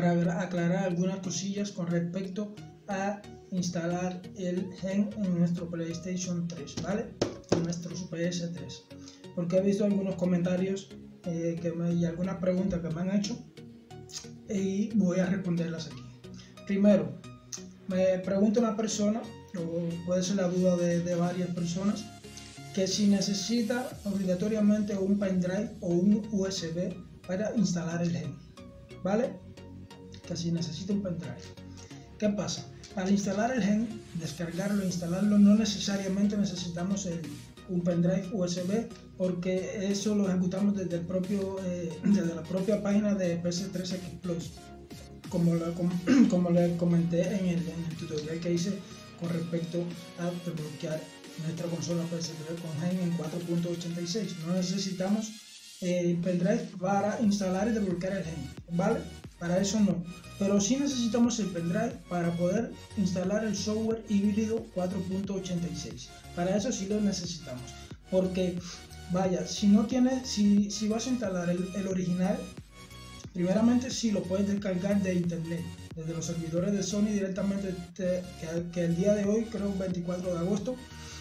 para aclarar algunas cosillas con respecto a instalar el gen en nuestro PlayStation 3, ¿vale? En nuestro PS3, porque he visto algunos comentarios y algunas preguntas que me han hecho y voy a responderlas aquí. Primero, me pregunta una persona, o puede ser la duda de varias personas, que si necesita obligatoriamente un pendrive o un USB para instalar el gen, ¿vale? Que si necesita un pendrive. ¿Qué pasa? Para instalar el gen, descargarlo e instalarlo, no necesariamente necesitamos un pendrive USB, porque eso lo ejecutamos desde la propia página de PS3X Plus, como le comenté en el tutorial que hice con respecto a desbloquear nuestra consola PS3 con gen en 4.86. No necesitamos pendrive para instalar y desbloquear el gen, ¿vale? Para eso no, pero sí necesitamos el pendrive para poder instalar el software híbrido 4.86. Para eso sí lo necesitamos, porque vaya, si vas a instalar el original, primeramente sí lo puedes descargar de internet, desde los servidores de Sony directamente, que el día de hoy, creo 24 de agosto,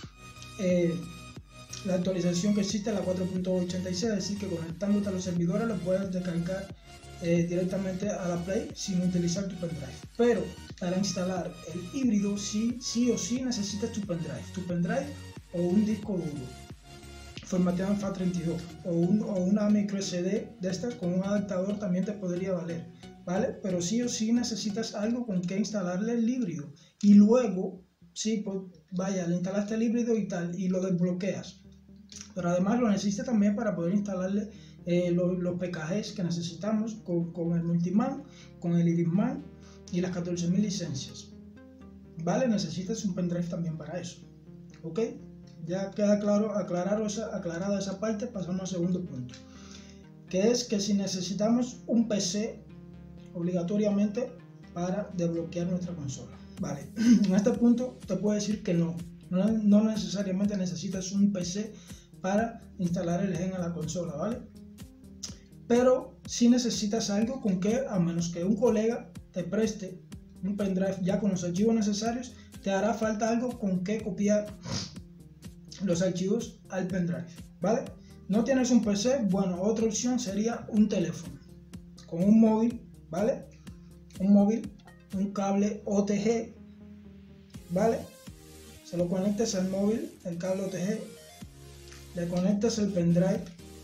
la actualización que existe es la 4.86, así que conectándote a los servidores lo puedes descargar directamente a la Play sin utilizar tu pendrive. Pero para instalar el híbrido sí o sí necesitas tu pendrive o un disco duro formateado en FAT32 o una micro SD de estas con un adaptador también te podría valer, ¿vale? Pero sí o sí necesitas algo con que instalarle el híbrido, y luego sí, pues vaya, le instalaste el híbrido y tal, y lo desbloqueas, pero además lo necesitas también para poder instalarle los PKGs que necesitamos con el Multiman, con el Irisman y las 14.000 licencias, ¿vale? Necesitas un pendrive también para eso, ¿ok? Ya queda claro, aclarada esa parte, pasamos al segundo punto, que es que si necesitamos un PC obligatoriamente para desbloquear nuestra consola, ¿vale? En este punto te puedo decir que no necesariamente necesitas un PC para instalar el gen a la consola, ¿vale? Pero si necesitas algo con que, a menos que un colega te preste un pendrive ya con los archivos necesarios, te hará falta algo con que copiar los archivos al pendrive, ¿vale? No tienes un PC, bueno, otra opción sería un teléfono con un móvil, ¿vale? Un móvil, un cable OTG, ¿vale? Se lo conectas al móvil, el cable OTG, le conectas el pendrive,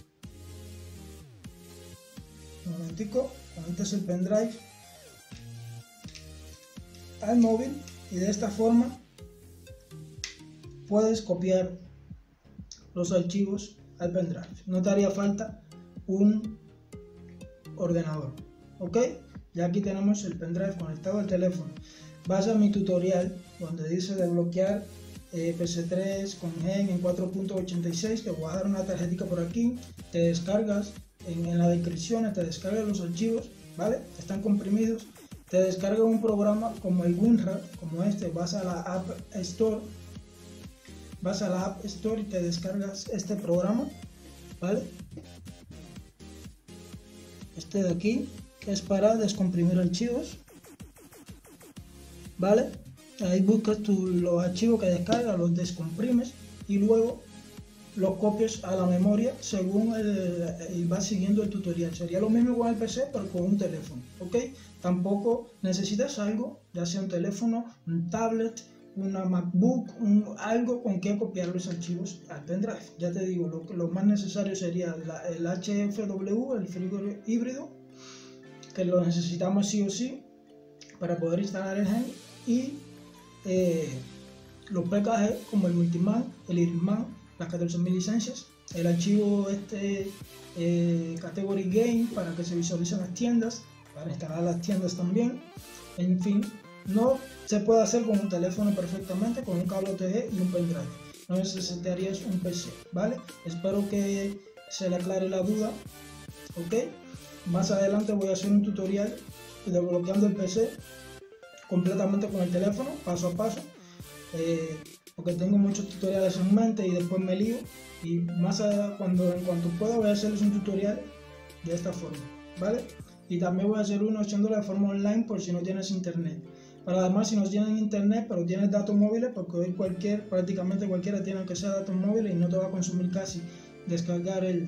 un momentico, conectas el pendrive al móvil y de esta forma puedes copiar los archivos al pendrive. No te haría falta un ordenador, ¿ok? Ya aquí tenemos el pendrive conectado al teléfono. Vas a mi tutorial donde dice desbloquear PS3 con gen en 4.86, te voy a dar una tarjetita por aquí, te descargas en la descripción, te descargas los archivos, ¿vale? Están comprimidos, te descargas un programa como el WinRAR, como este, vas a la App Store y te descargas este programa, ¿vale? Este de aquí, que es para descomprimir archivos, ¿vale? Ahí buscas los archivos que descargas, los descomprimes y luego los copias a la memoria según y vas siguiendo el tutorial. Sería lo mismo con el PC, pero con un teléfono, ¿ok? Tampoco necesitas algo, ya sea un teléfono, un tablet, una MacBook, algo con que copiar los archivos al pendrive. Ya te digo, lo más necesario sería el HFW, el frigorífico híbrido, que lo necesitamos sí o sí para poder instalar el gen, y los PKG como el Multiman, el Irisman, las 14.000 licencias, el archivo Category Game para que se visualicen las tiendas, para instalar las tiendas también. En fin, no se puede hacer con un teléfono perfectamente, con un cable OTG y un pendrive. No necesitarías un PC, ¿vale? Espero que se le aclare la duda, ¿ok? Más adelante voy a hacer un tutorial desbloqueando el PC completamente con el teléfono, paso a paso, porque tengo muchos tutoriales en mente y después me lío, y en cuanto pueda voy a hacerles un tutorial de esta forma, ¿vale? y también voy a hacer uno haciéndolo de forma online por si no tienes internet. Para además, si no tienes internet pero tienes datos móviles, porque hoy prácticamente cualquiera tiene que ser datos móviles y no te va a consumir casi descargar el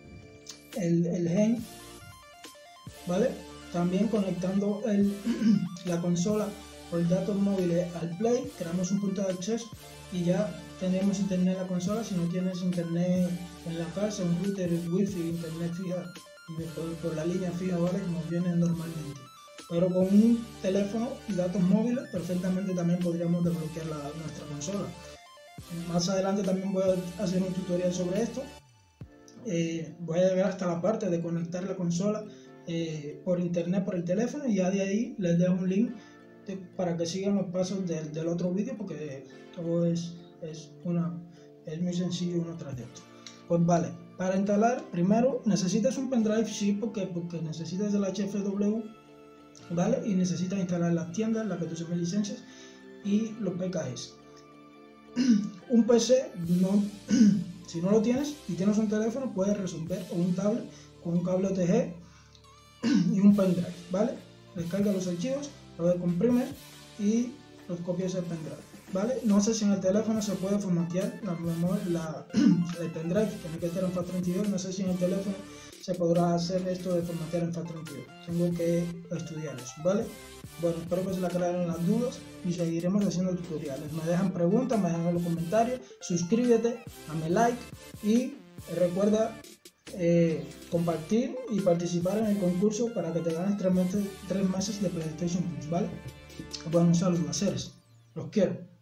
gen, ¿vale? También conectando la consola por datos móviles al Play, creamos un punto de acceso y ya tendremos internet en la consola. Si no tienes internet en la casa, un router, wifi, internet fija y por la línea fija, ¿vale? Como viene normalmente. Pero con un teléfono y datos móviles perfectamente también podríamos desbloquear nuestra consola. Más adelante también voy a hacer un tutorial sobre esto. Voy a llegar hasta la parte de conectar la consola por internet por el teléfono, y ya de ahí les dejo un link para que sigan los pasos del otro vídeo, porque todo es muy sencillo uno tras de otro. Pues vale, para instalar primero necesitas un pendrive, sí, porque necesitas el HFW, ¿vale? Y necesitas instalar las tiendas, las que tú usas licencias y los PKS. Un PC, si no lo tienes y tienes un teléfono, puedes resolver, o un tablet con un cable OTG y un pendrive, ¿vale? Descarga los archivos, lo descomprime y los copias al pendrive, ¿vale? No sé si en el teléfono se puede formatear el pendrive, tiene que estar en FAT32. No sé si en el teléfono se podrá hacer esto de formatear en FAT32. Tengo que estudiar eso, ¿vale? Bueno, espero que se le aclaren las dudas y seguiremos haciendo tutoriales. Me dejan preguntas, me dejan en los comentarios, suscríbete, dame like y recuerda compartir y participar en el concurso para que te ganes 3 meses de PlayStation Plus, ¿vale? Bueno, un saludo a seres, los quiero.